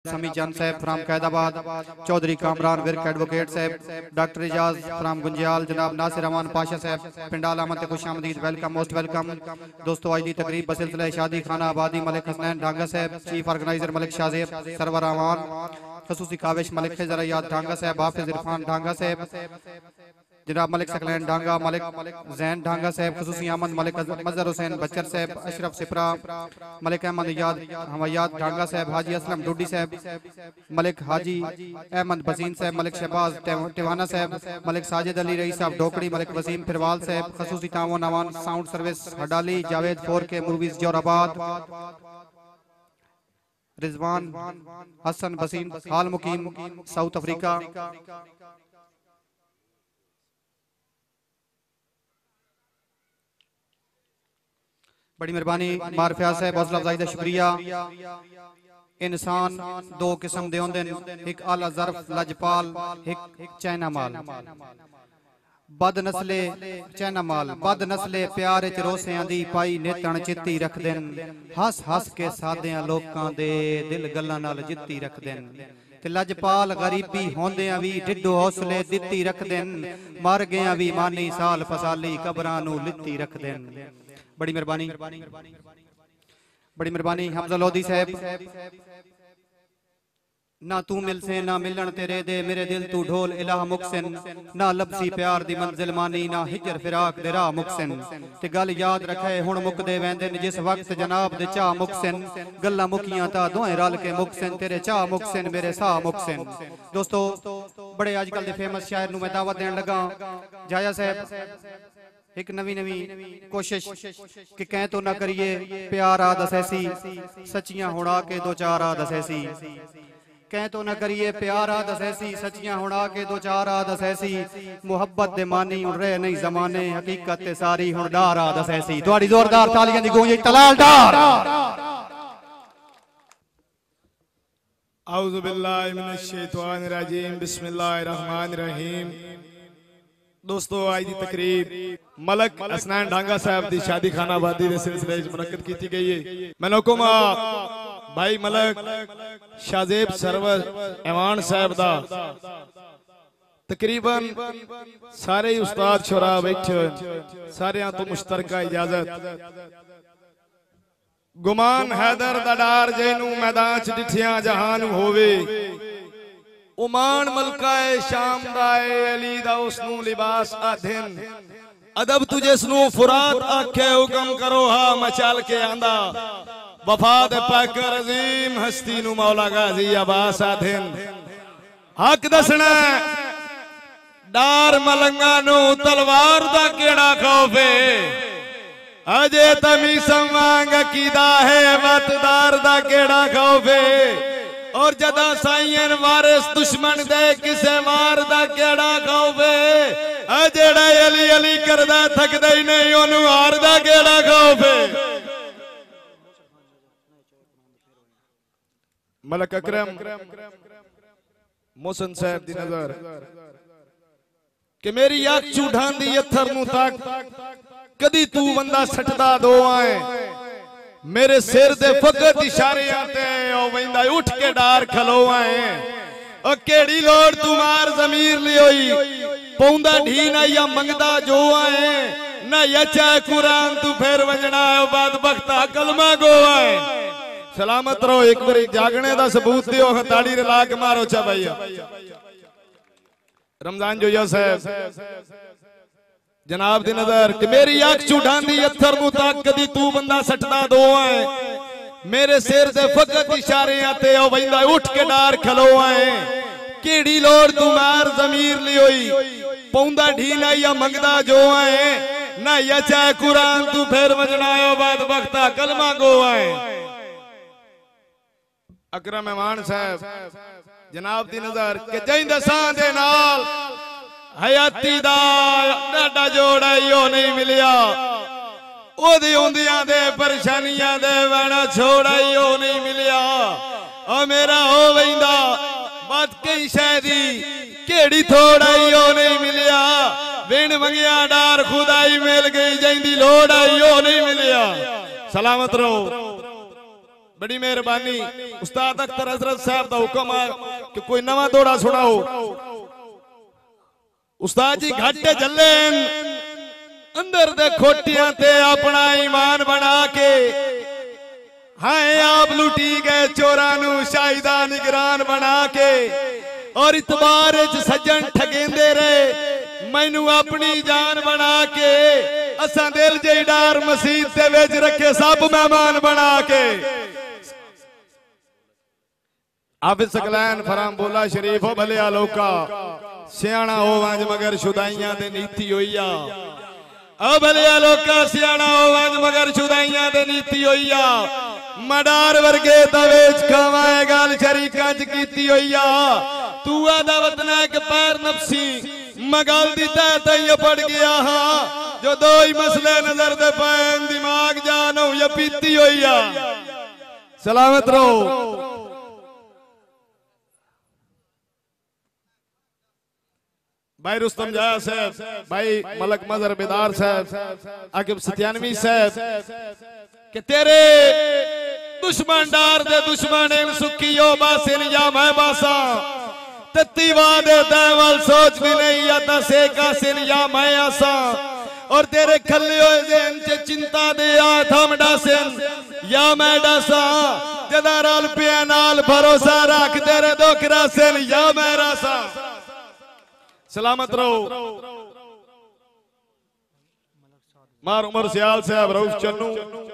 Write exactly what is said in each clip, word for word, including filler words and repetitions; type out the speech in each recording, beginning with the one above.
समी चंद साहब from Kaidabad, Chaudhry Kamran Virk advocate साहब, डॉक्टर इजाज फ्राम गुंजियाल, जनाब नासिर रहमान पाशा साहब पिंडाल अहमद खुश आमदीद, वेलकम मोस्ट वेलकम। दोस्तों आज की तकरीब बसिलसिला शादी खाना आबादी मलिक हसनैन ढांगा साहब, चीफ ऑर्गेनाइजर मलिक शाहजेब सरवर रहमान, खसूसी काविश मलिक खिजर याद ढांगा साहब, हाफिज इरफान ढांगा साहब, जनाब मलिक सकलैन ढांगा, मलिक जैन ढांगा साहब, खसूसी अहमद मलिक मजहर हुसैन बच्चर साहब, अशरफ सिपरा, मलिक अहमद याद हवायात ढांगा साहब, हाजी असलम डुडी साहब, मलिक हाजी अहमद बसीन साहब, मलिक शहबाज टिवाना साहब, मलिक साजिद अली रई साहब डोकड़ी, मलिक वसीम फिरवाल साहब, खसूसी तावन Awan sound service Hadali, Javed four K movies Zorabad, Rizwan Hassan Baseen हाल मुकीम साउथ अफ्रीका, बड़ी मेहरबानी मारफिया साहब हौसला अफजाई दा शुक्रिया। इंसान दो किस्म दे होंदे न, एक आला ज़र्फ लजपाल, एक चैना माल। बद नस्ले चैना माल बद नस्ले प्यार च रोसियां दी पाई नेतण चित्ती रख देन, हस हस के सादियां लोकां दे दिल गल्लां नाल जित्ती रख देन, ते लजपाल गरीबी होंदियां भी ढिड्डो हौसले दित्ती रख देन, मर गया भी मानी साल फसाली कबरां नूं लित्ती रख देन। बड़ी मेहरबानी बड़ी मेहरबानी हमजा लोधी साहब, ना तू मिल से ना मिलन तेरे दे मेरे दिल तू ढोल इलाह मुक्सिन, ना लबसी प्यार दी मंजिल मानी ना हिजर फिराक दे राह मुक्सिन, ते गल याद रखे हुण मुकदे वेंदे न जिस वक्त जनाब दे चाह मुक्सिन, गल्लां मुकियां ता दोए रल के मुक्सिन, तेरे चाह मुक्सिन मेरे साह मुक्सिन। दोस्तों बड़े अजकल दे फेमस शायर नूं मैं दावत देण लगा, जाया साहब एक नवी नवी कोशिश कि कह तो ना करिए प्यार आ दसैसी, सच्चियां हुणा के दो चार आ दसैसी, कह तो ना करिए प्यार आ दसैसी, सच्चियां हुणा के दो चार आ दसैसी, मुहब्बत दे मानी हुण रह नहीं जमाने, हकीकत ते सारी हुण डार आ दसैसी। तुहाडी जोरदार तालियां दी गूंज तलाल डार। औज़ु बिल्लाहि मिनश शैतानिर रजीम, बिस्मिल्लाहिर रहमानिर रहीम। दोस्तों आज की तकरीब मलिक हसनैन ढांगा साहब की शादी खाना आबादी के सिलसिले मुनक्कद की गई है। मैं हुक्म भाई मलिक शाहजेब सरवर ऐवान साहब दा तकरीबन सारे उस्ताद शुरा बैठे सारियां तो मुश्तरका इजाजत, गुमान हैदर दा डार जेनू मैदान च डिठियां जहान होवे, उमान मलकाए शाम दाए अली दा उसनू लिबास आधिन, अदब तुझे स्नू फुरात आखे हुक्म करो हा मचाल के आंदा, वफा दे पाकर अजीम हस्ती नू मौला गाजी अब्बास आधिन। हक दसना डार मलंगा नू तलवार दा केड़ा खौफे, अजे तमी संवांग कीदा है वतदार दा केड़ा खौफे, और जदा साईं वारिस दुश्मन दे किसे मार दा केड़ा खौफे, जेड़ा अली अली करदा थकदा ही नहीं ओनू हार दा केड़ा खौफे। मलिक अकरम मोहसिन साहब दी नजर कि मेरी अख चूढ़ांदी अथर नू तक, कदी तू बंदा सटदा दो आए, मेरे सिर दे फकत इशारे आते ओ वेंदा उठ के डार खलो आए, ओ केड़ी लोड़ तुम्हार जमीर लियोई, पौंदा ढी ना या मंगदा जो आए, ना यचा कुरान तू फिर वजना है बाद बख्ता कलमा गो आए। सलामत रहो, एक बार जागने दा सबूत दियो, ताड़ी रला के मारो चा भैया। रमजान जोया साहब जनाब दी नजर कि मेरी अख चूढ़ांदी अथर नू तक, कदी तू बंदा सटदा दो आए, मेरे सिर दे फकत इशारे आते ओ वेंदा उठ के डार खलो आए, केड़ी लोड़ तुम्हार जमीर लियोई, पौंदा ढी ना या मंगदा जो आए, ना यचा कुरान तू फिर वजनायो बाद बख्ता कलमा गो आए। अकरम ऐवान साहब जनाब दी नजर के जैंद सां दे नाल हयाती दा डाडा जोड़ा यो नहीं मिलिया, ओदी उंदियां दे परेशानियां दे वैणा छोड़ा यो नहीं मिलिया, ओ मेरा हो वेंदा बात कई शैदी केड़ी थोड़ा यो नहीं मिलिया, बिन मंगिया डार खुदाई मिल गई जैंदी लोड़ आई यो नहीं मिलिया। सलामत रहो। बड़ी मेहरबानी उस्ताद अख्तर हजरत साहब का हुक्म है कि कोई नवा दौड़ा सुनाओ। उस्ताद जी घाटे जले अंदर दे खोटियां ते अपना ईमान बना के हाय आप लुटी गए चोरां नू शाहिदा निगरान बना के और इतबार च सज्जन ठगेंदे रहे मैनू अपनी जान बना के असा दिल जे डार मसीद दे विच रखे सब मेहमान बना के। हाफिज सकलैन फराम बोला शरीफ हो भले आलोका सियाणा हो वंज मगर शुदाइयां दे नीति होई आ ओ भले आलोका सियाणा हो वंज मगर शुदाइयां दे नीति होई आ मडार वर्गे तवेच खावाए गल शरीकां च कीती होई आ तू आदा वतना एक पैर नफसी मगल दी तह तई पड़ गया हां जो दो ही मसले नजर दे पैन दिमाग जानो या पीती होई आ। सलामत रहो। भाई रुस्तम जाया साहब, भाई मलक मजहर बेदार साहब, आकिब सत्यानवी साहब कि तेरे दुश्मन डार दे दुश्मन इन सुखियो बासिन या मैं बासा तत्ती वादे दैवल सोच भी नहीं या दसे का सिन या मैं आसा और तेरे खल्ले होए जेन च चिंता दे आ थम डासिन या मैं डासा जदा रल पिया नाल भरोसा रख तेरे दुख रासिन या मैं रासा। सलामत रहो। मार उमर सियाल साहब रऊफ चन्नू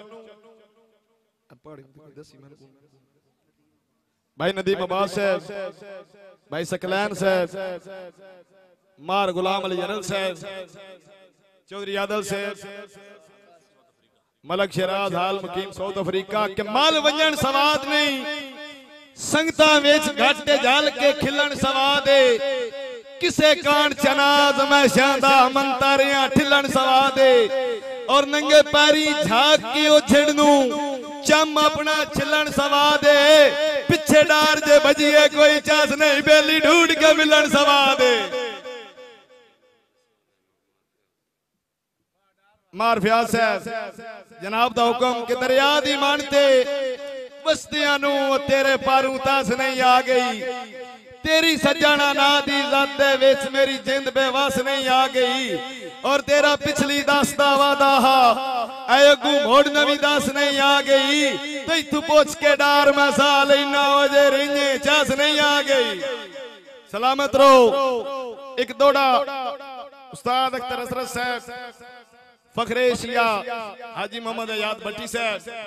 भाई नदीम अब्बास साहब, भाई सकलैन साहब, मार गुलाम अली जनरल साहब, चौधरी आदल साहब, मलक शराज हाल मुकीम साउथ अफ्रीका के माल वंजन सवाद नहीं संगता वेच घाटे जाल के खिलन सवाद किसे कान चनाज मैं शांदा मंतारियां ठिलन सवादे और नंगे पैरी झाक के ओ झिड़नू चम अपना छिलन सवादे पिछे डार जे बजिए कोई चास नहीं बेली ढूंढ के मिलन सवादे। मार फ्याज साहब जनाब दा हुक्म के दरिया दी मानते बस्तियां नू तेरे पारू तास नहीं आ गई तेरी सजाना ना दी ज़ात दे विच मेरी जिंद बेवस नहीं आ गई और तेरा पिछली दास्ता वादा हा अगू मोड़ नवी दास नहीं आ गई तो तू पूछ के डार मैं सा लेना हो जे रिंजे चास नहीं आ गई। सलामत रहो। एक दौड़ा उस्ताद अख्तर हजरत साहब, फखरे एशिया हाजी मोहम्मद आयाद भट्टी साहब,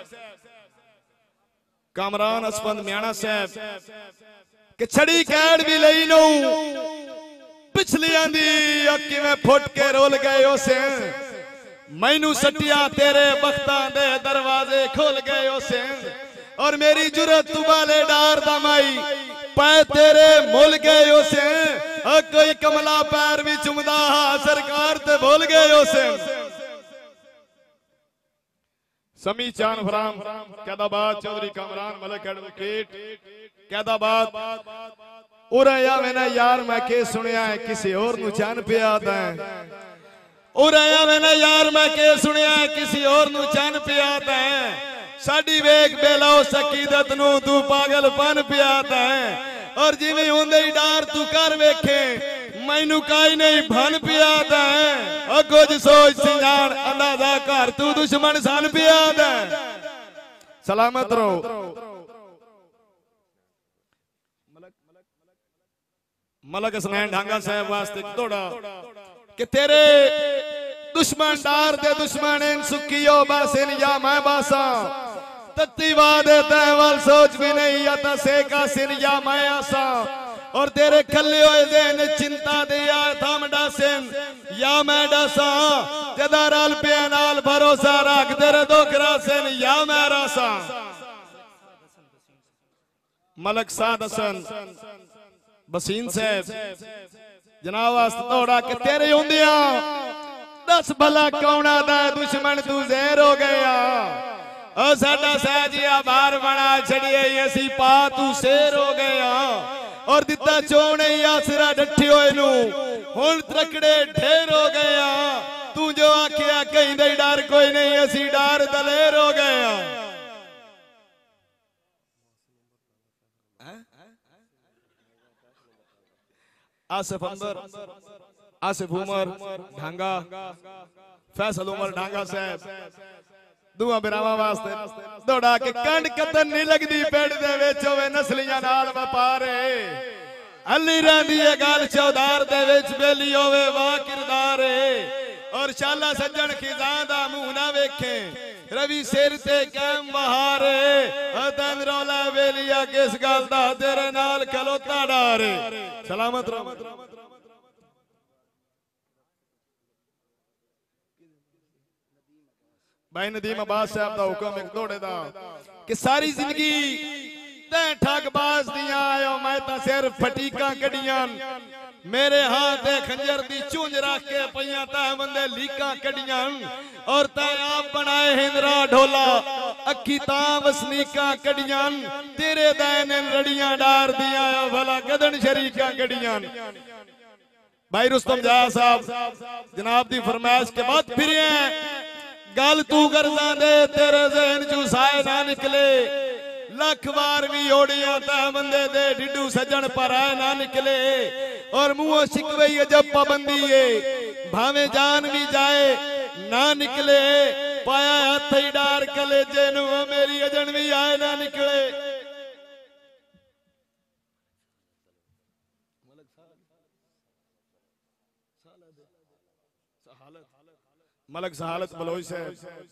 कामरान असफंद मियाणा साहब कि छड़ी कैड भी लई नो पिछली आंदी अक्की में फुट के रोल गए उसे मैनू सटिया तेरे बख्तां दे दरवाजे खोल गए उसे और मेरी जुरत तू वाले डार दमाई पै तेरे मुल गए उसे कोई कमला पैर भी चुमदा सरकार ते भूल गए उसे। समी चान फराम कैदाबाद चौधरी कामरान मलक एडवोकेट कैदाबाद उरे या मैंने यार मैं के सुनिया है किसी और नु चान पे आता है उरे या मैंने यार मैं के सुनिया है किसी और नु चान पे आता है साडी वेख बेलाओ सकीदत नु तू पागलपन पे आता है और जिवें होंदे ही डार तू कर वेखे मैनू काई नहीं भन पे आता है और कुछ सोच सिंगार अंदाजा कर तू दुश्मन सन पे आता है। सलामत रहो। मलक हसनैन ढांगा साहब वास्ते थोड़ा कि तेरे दुश्मन डार दे दुश्मन इन सुखियो बासिन या मैं बासा तत्ती वादे तहवल सोच भी नहीं या तसे का सिन या मैं आसा और तेरे खल्ले होए देन चिंता दे या थम डासिन या मैं डासा जदा रल पे नाल भरोसा रख तेरे दुख रासिन या मैं रासा। मलक साद हसन बसीन साहब जनाब वास्ते थोड़ा कि तेरे होंदिया दस भला कौना दा दुश्मन तू ज़हर हो गया ओ साडा सहजिया बार बना छड़िए असी पा तू शेर हो गया और दिता चोने आसरा डठे होए नू हुण त्रकड़े ढेर हो गया तू जो आखिया कहीं दे डर कोई नहीं असी डर दलेर हो गया। आसिफ अंबर, आसिफ उमर ढांगा, फैसल उमर ढांगा साहब दुआ बिरावा वास्ते दौड़ा के कंड कतन नहीं लगदी पेड़ दे विच होवे नस्लियां नाल व्यापारे अली रहंदी है गल चौधार दे विच बेली होवे वाह किरदार और शाला सज्जन खिजां दा मुंह ना वेखे रवि सिर ते कैम बहारे अदन रौला बेलिया किस गल दा तेरे नाल खलोता डारे सलामत रहो। भाई नदीम अब्बास साहब का हुक्म एक दौड़े दा कि सारी जिंदगी तै ठगबाज दियां आयो मैं तां सिर्फ फटीकां कढ़ियां मेरे हाथ खंजर दी चूंज रख के पईयां तै बंदे लीकां कढ़ियां और तै आप बनाए हिंदरा ढोला अखी तां वसनीकां कढ़ियां तेरे दैन रड़ियां डार दियां आयो भला गदन शरीकां कढ़ियां। भाई रुस्तम जा साहब जनाब दी फरमाइश के बाद फिर गल तू करदा दे तेरे ज़हन चू साए ना निकले लख बार भी ओड़िया ता बंदे दे डिडू सजन पर आए ना निकले और मुंह शिकवे जब पाबंदी है भावे जान भी जाए ना निकले पाया हाथ ही डार कलेजे नु मेरी अजन भी आए ना निकले। मलक सहालत बलोच साहब,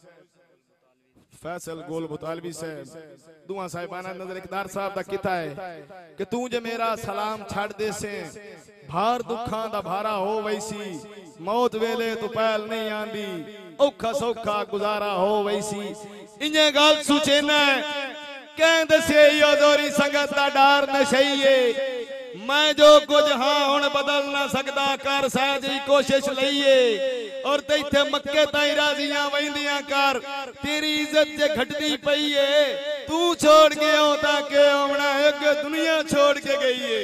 फैसल गोल मुतालबी साहब, दुआ साहिबाना नजर इकदार साहब दा किता है कि तू जे मेरा सलाम छड़ दे से भार दुखां दा भारा हो वैसी मौत वेले तो पहल नहीं आंदी औखा सौखा गुजारा हो वैसी इन्हें गल सुचेना कह दसे यो दोरी संगत दा डार नशईए मैं जो कुछ हाँ हुण बदल ना सकदा कर सहजी कोशिश लईए और ते इत्थे मक्के ताई राजियां वहिंदियां कर तेरी इज्जत जे घटदी पई है तू छोड़ के औता के आमना एक दुनिया छोड़ के गई है।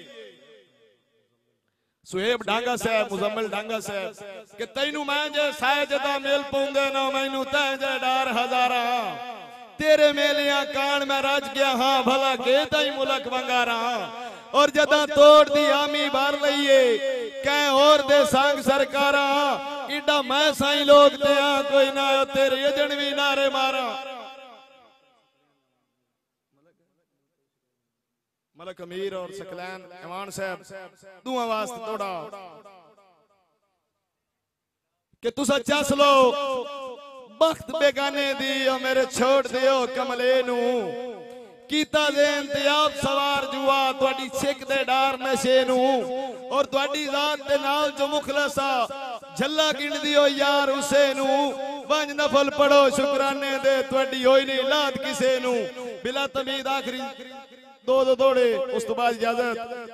सुहेब डांगा साहब, मुजम्मिल डांगा साहब कि तैनू मैं जे साजदा मेल पौंदे ना मैनू तै जे डार हजारा तेरे मेलियां कान में रज गया हाँ भला के ताई मुलक वंगारा और जदा तोड़ दी आमी बार लईए कह और दे संग सरकारा इडा मैं साई लोग ते आ कोई ना तेरे अजन भी नारे मारा। मलक अमीर और सकलैन इमान साहब दुआ वास्ते तोड़ा कि तुसा चस लो बख्त बेगाने दी और मेरे छोड़ दियो कमले नू कीता दे इंतजाब सवार जुआ तुहाडी सिख दे डार नशे नू और तुहाडी जात दे नाल जो मुखलसा झल्ला गिन दियो यार उसे नू पंज नफल पढ़ो शुकराने दे तुहाडी होई नहीं लात किसे नू बिला तमीद आखिरी दो दो दौड़े उस तो बाद इजाजत।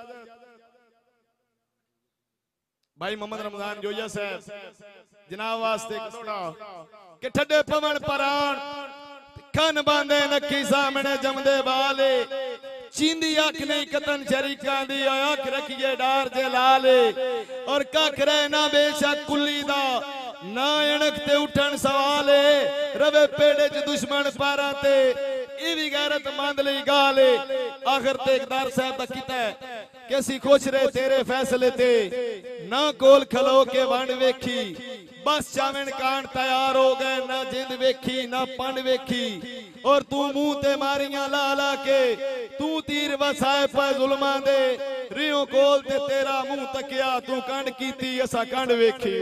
भाई मोहम्मद रमजान जोया साहब जनाब वास्ते दौड़ा कि ठड्डे पवन परान खन बांधे नखी सामने जमदे बाले चींदी अख नहीं कतन शरीका दी अख रखिए डार जे लाले और कख रहना बेशक कुली दा ना अणक ते उठन सवाले रवे पेड़े च दुश्मन पारा ते ये भी गैरत मंद लई गाले आखिर ते इकदार साहब दा कीता है कैसी खुश रहे तेरे फैसले ते ना कोल खलो के वंड वेखी बस चावन कांड तैयार हो गए ना जिंद वेखी ना पंड वेखी और तू मुंह ते मारियां ला ला के तू तीर वसाए पे जुल्मां दे रियो कोल ते तेरा मुंह तकिया तू कंड कीती असा कंड वेखी।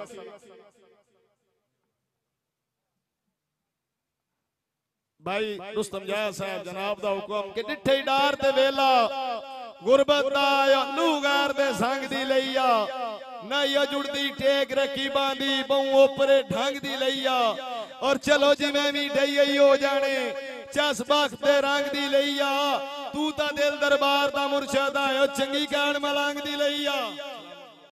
भाई रुस्तम जाया साहब जनाब दा हुक्म कि डिठे डार ते वेला गुरबत दा लूगार दे संग दी लईया ना या जुड़दी टेक रखी बांधी बहु ओपरे ढंग दी लईया और चलो जिवें भी ढई हो जाने चस बख्त दे रंग दी लईया तू ता दिल दरबार दा मुर्शद आयो चंगी कान मलंग दी लईया।